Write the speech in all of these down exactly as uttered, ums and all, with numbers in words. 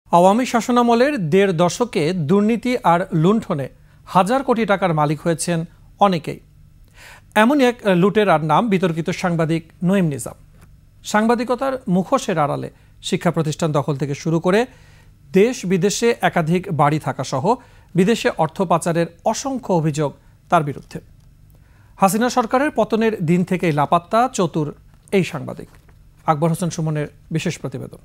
আওয়ামী শাসনামলের দেড় দশকে দুর্নীতি আর লুণ্ঠনে হাজার কোটি টাকার মালিক হয়েছেন অনেকেই। এমনই এক লুটেরার নাম বিতর্কিত সাংবাদিক নঈম নিজাম। সাংবাদিকতার মুখোশের আড়ালে শিক্ষা প্রতিষ্ঠান দখল থেকে শুরু করে দেশ বিদেশে একাধিক বাড়ি থাকা সহ বিদেশে অর্থ পাচারের অসংখ্য অভিযোগ তার বিরুদ্ধে। হাসিনা সরকারের পতনের দিন থেকেই লাপাত্তা চতুর এই সাংবাদিক। আকবর হোসেন সুমনের বিশেষ প্রতিবেদন।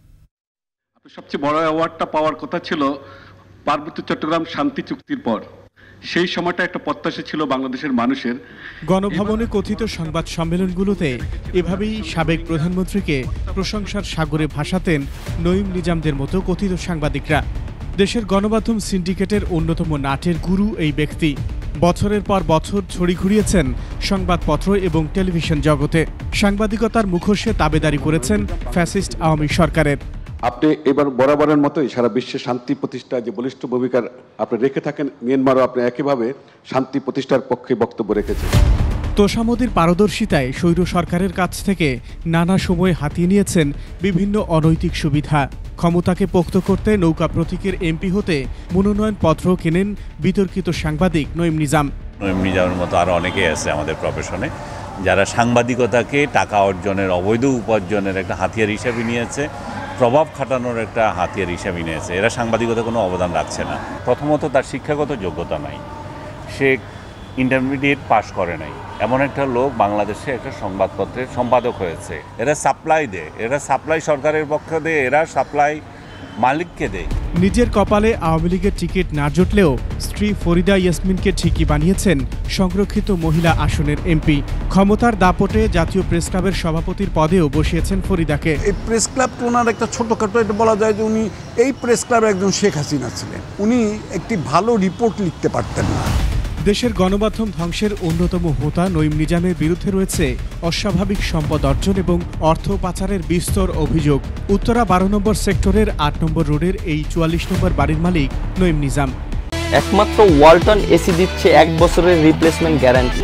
সবচেয়ে বড় অ্যাওয়ার্ডটা পাওয়ার কথা ছিল পার্বত্য চট্টগ্রাম শান্তি চুক্তির পর। সেই সময়টা একটা প্রত্যাশা ছিল বাংলাদেশের মানুষের। গণভবনে কথিত সংবাদ সম্মেলনগুলোতে এভাবেই সাবেক প্রধানমন্ত্রীকে প্রশংসার সাগরে ভাসাতেন নঈম নিজামদের মতো কথিত সাংবাদিকরা। দেশের গণমাধ্যম সিন্ডিকেটের অন্যতম নাটের গুরু এই ব্যক্তি বছরের পর বছর ছড়ি ঘুরিয়েছেন সংবাদপত্র এবং টেলিভিশন জগতে। সাংবাদিকতার মুখোশে তাবেদারি করেছেন ফ্যাসিস্ট আওয়ামী সরকারের। আপনি এবার বরাবরের মতোই সারা বিশ্বে শান্তি প্রতিষ্ঠায় যে বলিষ্ঠ ভূমিকা আপনি রেখে থাকেন, মিয়ানমারও আপনি একইভাবে শান্তি প্রতিষ্ঠার পক্ষে বক্তব্য রেখেছেন। তোষামোদীর পারদর্শিতায় স্বৈর সরকারের কাছ থেকে নানা সময়ে হাতিয়ে নিয়েছেন বিভিন্ন অনৈতিক সুবিধা। ক্ষমতাকে পোক্ত করতে নৌকা প্রতীকের এমপি হতে মনোনয়নপত্র কেনেন বিতর্কিত সাংবাদিক নঈম নিজাম। নঈম নিজামের মতো আরও অনেকেই আছে আমাদের প্রফেশনে, যারা সাংবাদিকতাকে টাকা অর্জনের, অবৈধ উপার্জনের একটা হাতিয়ার হিসাবে নিয়েছে, প্রভাব খাটানোর একটা হাতিয়ার হিসাবে নিয়েছে। এরা সাংবাদিকতা কোনো অবদান রাখছে না। প্রথমত তার শিক্ষাগত যোগ্যতা নাই, সে ইন্টারমিডিয়েট পাশ করে নাই। এমন একটা লোক বাংলাদেশে একটা সংবাদপত্রের সম্পাদক হয়েছে। এরা সাপ্লাই দেয়, এরা সাপ্লাই সরকারের পক্ষে দেয়, এরা সাপ্লাই মালিককে দেয়। নিজের কপালে আওয়ামী লীগের টিকিট না জুটলেও স্ত্রী ফরিদা ইয়াসমিনকে ঠিকই বানিয়েছেন সংরক্ষিত মহিলা আসনের এমপি। ক্ষমতার দাপটে জাতীয় প্রেস ক্লাবের সভাপতির পদেও বসিয়েছেন ফরিদাকে। এই প্রেস ক্লাবটা ওনার একটা ছোটখাটো, এটা বলা যায় যে উনি এই প্রেস ক্লাবের একজন শেখ হাসিনা ছিলেন। উনি একটি ভালো রিপোর্ট লিখতে পারতেন না। দেশের গণমাধ্যম ধ্বংসের অন্যতম হোতা নঈম নিজামের বিরুদ্ধে রয়েছে অস্বাভাবিক সম্পদ অর্জন এবং অর্থ পাচারের বিস্তর অভিযোগ। উত্তরা বারো নম্বর সেক্টরের আট নম্বর রোডের এই চুয়াল্লিশ নম্বর বাড়ির মালিক নঈম নিজাম। একমাত্র ওয়ালটন এসি দিচ্ছে এক বছরের রিপ্লেসমেন্ট গ্যারান্টি।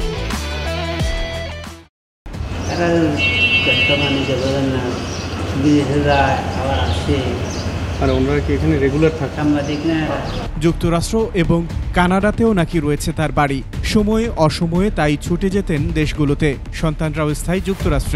যুক্তরাষ্ট্র এবং কানাডাতেও নাকি রয়েছে তার বাড়ি। সময়ে অসময়ে তাই ছুটে যেতেন দেশগুলোতে, সন্তানরাও স্থায়ী যুক্তরাষ্ট্রে।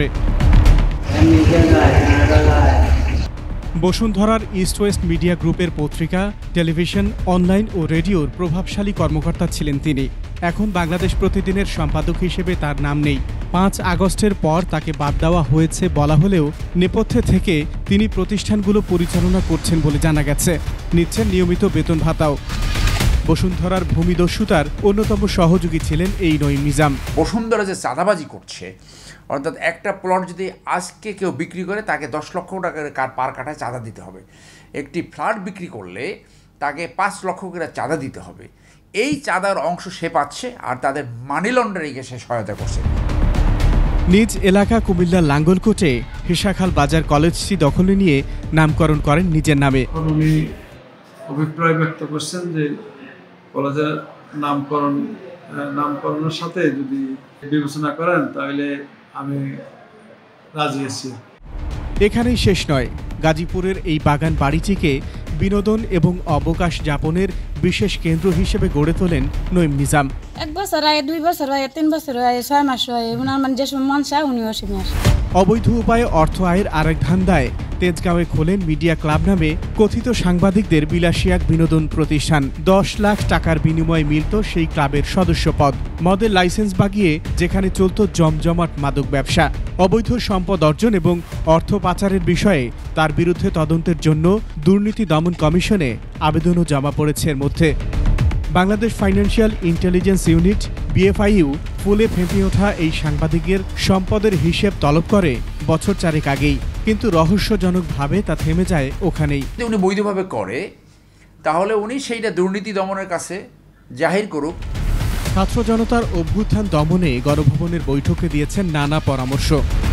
বসুন্ধরার ইস্ট ওয়েস্ট মিডিয়া গ্রুপের পত্রিকা, টেলিভিশন, অনলাইন ও রেডিওর প্রভাবশালী কর্মকর্তা ছিলেন তিনি। এখন বাংলাদেশ প্রতিদিনের সম্পাদক হিসেবে তার নাম নেই। পাঁচ আগস্টের পর তাকে বাদ দেওয়া হয়েছে বলা হলেও নেপথ্যে থেকে তিনি প্রতিষ্ঠানগুলো পরিচালনা করছেন বলে জানা গেছে। নিচ্ছেন নিয়মিত বেতন ভাতাও। বসুন্ধরার ভূমিদস্যুতার অন্যতম সহযোগী ছিলেন এই নঈম নিজাম। বসুন্ধরা যে চাঁদাবাজি করছে, অর্থাৎ একটা প্লট যদি আজকে কেউ বিক্রি করে তাকে দশ লক্ষ টাকা পার কাঠায় চাঁদা দিতে হবে। একটি ফ্ল্যাট বিক্রি করলে তাকে পাঁচ লক্ষ করে চাঁদা দিতে হবে। এই চাঁদার অংশ সে পাচ্ছে আর তাদের মানি লন্ডারিংয়ে সে সহায়তা করছে। নিজ এলাকা কুমিল্লার লাঙ্গলকোটে হিসাখাল বাজার কলেজটি দখলে নিয়ে নামকরণ করেন নিজের নামে। উনি অভিপ্রায় ব্যক্ত করছেন যে কলেজের নামকরণ নামকরণের সাথে যদি বিবেচনা করেন তাহলে আমি রাজি আছি। এখানেই শেষ নয়, গাজীপুরের এই বাগান বাড়িটিকে বিনোদন এবং অবকাশ যাপনের বিশেষ কেন্দ্র হিসেবে গড়ে তোলেন নঈম নিজাম। এক বছর হয়, দুই বছর হয়, তিন বছর হয়, ছয় মাস হয়, ওনার মানে যে সময় মন চায় উনি ওই সময় আসে। অবৈধ উপায়ে অর্থ আয়ের আরেক ধান্দায় তেজগাঁওয়ে খোলেন মিডিয়া ক্লাব নামে কথিত সাংবাদিকদের বিলাসী এক বিনোদন প্রতিষ্ঠান। দশ লাখ টাকার বিনিময়ে মিলত সেই ক্লাবের সদস্যপদ। মদের লাইসেন্স বাগিয়ে যেখানে চলত জমজমাট মাদক ব্যবসা। অবৈধ সম্পদ অর্জন এবং অর্থ পাচারের বিষয়ে তার বিরুদ্ধে তদন্তের জন্য দুর্নীতি দমন কমিশনে আবেদনও জমা পড়েছে এর মধ্যে। Bangladesh financial intelligence unit BFIU ফুলে ফেঁপে ওঠা এই সাংবাদিকের সম্পদের হিসেব তলব করে বছর চারেক আগেই, কিন্তু রহস্যজনকভাবে তা থেমে যায় ওখানেই। উনি বৈধভাবে করে তাহলে উনি সেইটা দুর্নীতি দমনের কাছে জাহির করুক। ছাত্র জনতার অভ্যুত্থান দমনে গণভবনের বৈঠকে দিয়েছেন নানা পরামর্শ।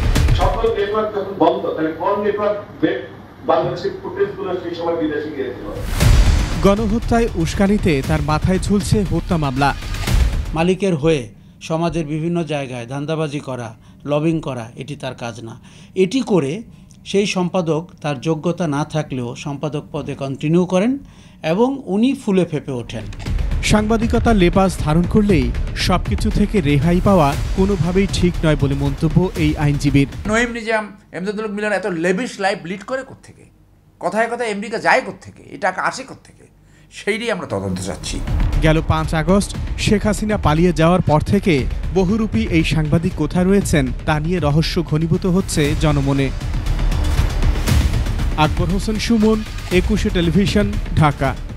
গণহত্যায় উস্কানিতে তার মাথায় ঝুলছে হত্যা মামলা। মালিকের হয়ে সমাজের বিভিন্ন জায়গায় ধান্দাবাজি করা, লবিং করা এটি তার কাজ না। এটি করে সেই সম্পাদক তার যোগ্যতা না থাকলেও সম্পাদক পদে কন্টিনিউ করেন এবং উনি ফুলে ফেঁপে ওঠেন। সাংবাদিকতার লেবাস ধারণ করলেই সবকিছু থেকে রেহাই পাওয়া কোনোভাবেই ঠিক নয় বলে মন্তব্য এই আইনজীবীর। নঈম নিজাম, এমদাদুল হক মিলন এত লেভিশ লাইফ লিড করে কোত্থেকে? কথায় কথায় আমেরিকা যায় কোত্থেকে? এই টাকা আসে কোত্থেকে? সেইটাই আমরা তদন্ত চাচ্ছি। গেল পাঁচ আগস্ট শেখ হাসিনা পালিয়ে যাওয়ার পর থেকে বহুরূপী এই সাংবাদিক কোথায় রয়েছেন তা নিয়ে রহস্য ঘনীভূত হচ্ছে জনমনে। আকবর হোসেন সুমন, একুশে টেলিভিশন, ঢাকা।